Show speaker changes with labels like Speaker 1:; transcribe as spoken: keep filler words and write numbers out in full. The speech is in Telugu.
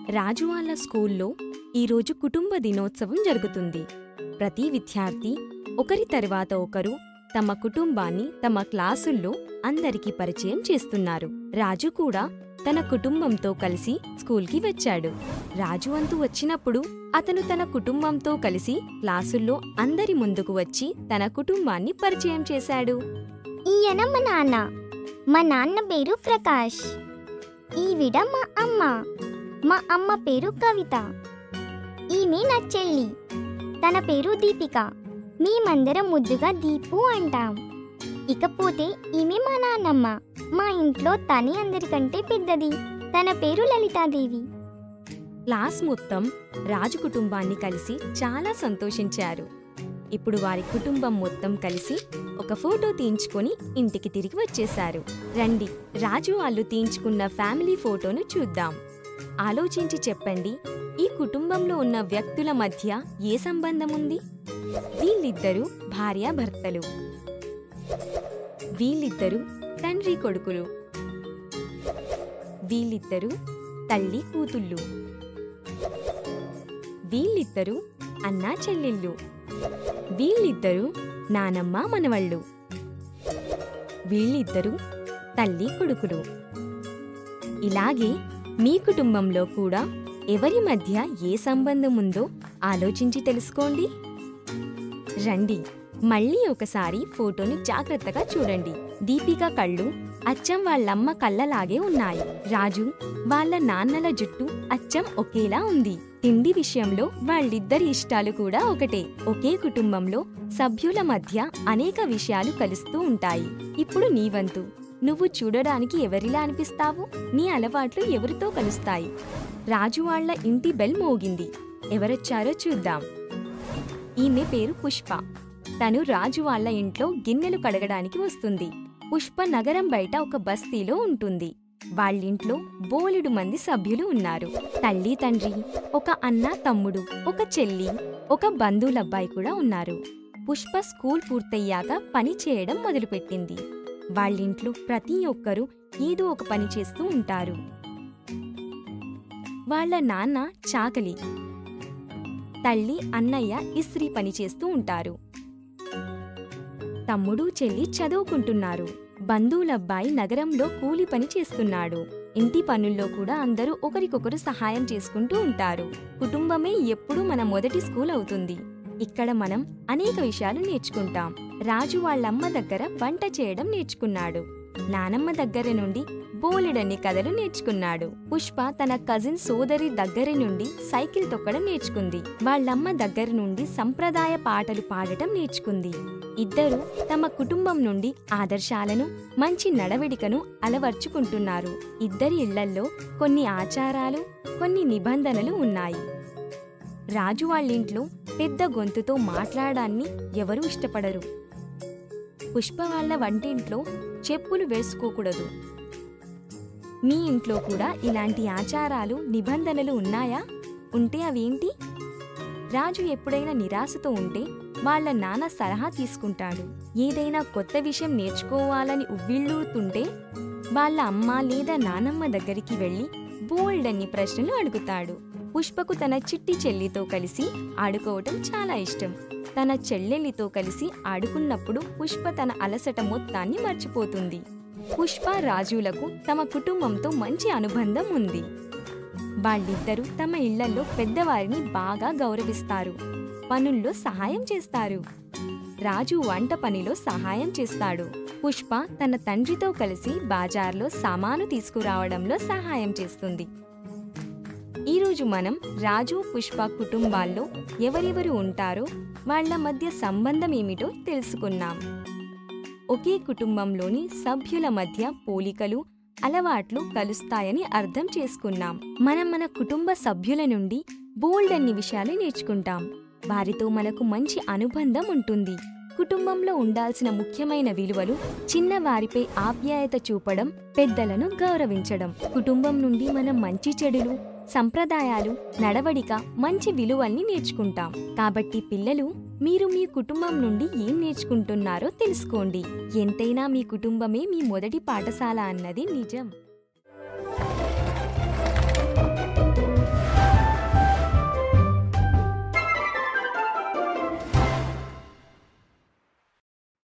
Speaker 1: రాజు వాళ్ళ స్కూల్లో ఈరోజు కుటుంబ దినోత్సవం జరుగుతుంది. ప్రతి విద్యార్థి ఒకరి తర్వాత ఒకరు తమ కుటుంబాన్ని తమ క్లాసుల్లో అందరికీ పరిచయం చేస్తున్నారు. రాజు కూడా తన కుటుంబంతో కలిసి స్కూల్కి వచ్చాడు. రాజు అంతు వచ్చినప్పుడు అతను తన కుటుంబంతో కలిసి క్లాసుల్లో అందరి ముందుకు వచ్చి తన కుటుంబాన్ని పరిచయం చేశాడు.
Speaker 2: ఈయన మా నాన్న. మా నాన్న పేరు ప్రకాష్. ఈవిడ మా అమ్మ. మా అమ్మ పేరు కవిత. ఈమె నా చెల్లి. తన పేరు దీపిక. మేమందరం ముద్దుగా దీపు అంటాం. ఇకపోతే ఈమె మా నాన్నమ్మ. మా ఇంట్లో తనే అందరికంటే పెద్దది. తన పేరు లలితాదేవి.
Speaker 1: క్లాస్ మొత్తం రాజు కుటుంబాన్ని కలిసి చాలా సంతోషించారు. ఇప్పుడు వారి కుటుంబం మొత్తం కలిసి ఒక ఫోటో తీయించుకొని ఇంటికి తిరిగి వచ్చేశారు. రండి, రాజు వాళ్ళు తీయించుకున్న ఫ్యామిలీ ఫోటోను చూద్దాం. ఆలోచించి చెప్పండి, ఈ కుటుంబంలో ఉన్న వ్యక్తుల మధ్య ఏ సంబంధం ఉంది? వీళ్ళిద్దరూ భార్యాభర్తలు. వీళ్ళిద్దరూ తండ్రి కొడుకులు. వీళ్ళిద్దరూ తల్లి కూతుళ్ళు. వీళ్ళిద్దరూ అన్నా చెల్లెళ్ళు. వీళ్ళిద్దరూ నానమ్మ మనవళ్ళు. వీళ్ళిద్దరూ తల్లి కొడుకులు. ఇలాగే మీ కుటుంబంలో కూడా ఎవరి మధ్య ఏ సంబంధం ఉందో ఆలోచించి తెలుసుకోండి. రండి, మళ్ళీ ఒకసారి ఫోటోని జాగ్రత్తగా చూడండి. దీపిక కళ్ళు అచ్చం వాళ్ళమ్మ కళ్ళలాగే ఉన్నాయి. రాజు వాళ్ళ నాన్నల జుట్టు అచ్చం ఒకేలా ఉంది. తిండి విషయంలో వాళ్ళిద్దరి ఇష్టాలు కూడా ఒకటే. ఒకే కుటుంబంలో సభ్యుల మధ్య అనేక విషయాలు కలుస్తూ ఉంటాయి. ఇప్పుడు నీ వంతు. నువ్వు చూడడానికి ఎవరిలా అనిపిస్తావు? నీ అలవాట్లు ఎవరితో కలుస్తాయి? రాజు వాళ్ళ ఇంటి బెల్ మోగింది. ఎవరొచ్చారో చూద్దాం. ఈమె పేరు పుష్ప. తను రాజు వాళ్ళ ఇంట్లో గిన్నెలు కడగడానికి వస్తుంది. పుష్ప నగరం బయట ఒక బస్తీలో ఉంటుంది. వాళ్ళింట్లో బోలెడు మంది సభ్యులు ఉన్నారు. తల్లి తండ్రి, ఒక అన్న తమ్ముడు, ఒక చెల్లి, ఒక బంధువులబ్బాయి కూడా ఉన్నారు. పుష్ప స్కూల్ పూర్తయ్యాక పని చేయడం మొదలుపెట్టింది. వాళ్ళింట్లో ప్రతి ఒక్కరూ ఏదో ఒక పని చేస్తూ ఉంటారు. వాళ్ళ నాన్న చాకలి, తల్లి అన్నయ్య ఇస్త్రీ పని చేస్తూ ఉంటారు. తమ్ముడు చెల్లి చదువుకుంటున్నారు. బంధువులబ్బాయి నగరంలో కూలి పని చేస్తున్నాడు. ఇంటి పనుల్లో కూడా అందరూ ఒకరికొకరు సహాయం చేసుకుంటూ ఉంటారు. కుటుంబమే ఎప్పుడూ మన మొదటి స్కూల్ అవుతుంది. ఇక్కడ మనం అనేక విషయాలు నేర్చుకుంటాం. రాజు వాళ్ళమ్మ దగ్గర వంట చేయడం నేర్చుకున్నాడు. నానమ్మ దగ్గర నుండి బోలెడన్ని కథలు నేర్చుకున్నాడు. పుష్ప తన కజిన్ సోదరి దగ్గర నుండి సైకిల్ తొక్కడం నేర్చుకుంది. వాళ్ళమ్మ దగ్గర నుండి సంప్రదాయ పాటలు పాడటం నేర్చుకుంది. ఇద్దరు తమ కుటుంబం నుండి ఆదర్శాలను, మంచి నడవడికను అలవర్చుకుంటున్నారు. ఇద్దరి ఇళ్లల్లో కొన్ని ఆచారాలు, కొన్ని నిబంధనలు ఉన్నాయి. రాజు వాళ్ళింట్లో పెద్ద గొంతుతో మాట్లాడాన్ని ఎవరూ ఇష్టపడరు. పుష్ప వాళ్ళ వంటింట్లో చెప్పులు వేసుకోకూడదు. మీ ఇంట్లో కూడా ఇలాంటి ఆచారాలు, నిబంధనలు ఉన్నాయా? ఉంటే అవేంటి? రాజు ఎప్పుడైనా నిరాశతో ఉంటే వాళ్ళ నాన్న సలహా తీసుకుంటాడు. ఏదైనా కొత్త విషయం నేర్చుకోవాలని ఉవ్విళ్ళూరుతుంటే వాళ్ళ అమ్మ లేదా నానమ్మ దగ్గరికి వెళ్లి బోల్డన్ని ప్రశ్నలు అడుగుతాడు. పుష్పకు తన చిట్టి చెల్లితో కలిసి ఆడుకోవటం చాలా ఇష్టం. తన చెల్లెలితో కలిసి ఆడుకున్నప్పుడు పుష్ప తన అలసట మొత్తాన్ని మర్చిపోతుంది. పుష్ప రాజులకు తమ కుటుంబంతో మంచి అనుబంధం ఉంది. వాళ్ళిద్దరూ తమ ఇళ్లలో పెద్దవారిని బాగా గౌరవిస్తారు. పనుల్లో సహాయం చేస్తారు. రాజు వంట పనిలో సహాయం చేస్తాడు. పుష్ప తన తండ్రితో కలిసి బాజార్లో సామాను తీసుకురావడంలో సహాయం చేస్తుంది. ఈరోజు మనం రాజు, పుష్ప కుటుంబాల్లో ఎవరెవరు ఉంటారో వాళ్ల మధ్య సంబంధం ఏమిటో తెలుసుకున్నాం. ఒకే కుటుంబంలోని సభ్యుల మధ్య పోలికలు, అలవాట్లు కలుస్తాయని అర్థం చేసుకున్నాం. మనం మన కుటుంబ సభ్యుల నుండి బోల్డన్ని విషయాలు నేర్చుకుంటాం. వారితో మనకు మంచి అనుబంధం ఉంటుంది. కుటుంబంలో ఉండాల్సిన ముఖ్యమైన విలువలు చిన్నవారిపై ఆప్యాయత చూపడం, పెద్దలను గౌరవించడం. కుటుంబం నుండి మనం మంచి చెడులు, సంప్రదాయాలు, నడవడిక, మంచి విలువల్ని నేర్చుకుంటాం. కాబట్టి పిల్లలు, మీరు మీ కుటుంబం నుండి ఏం నేర్చుకుంటున్నారో తెలుసుకోండి. ఎంతైనా మీ కుటుంబమే మీ మొదటి పాఠశాల అన్నది నిజం.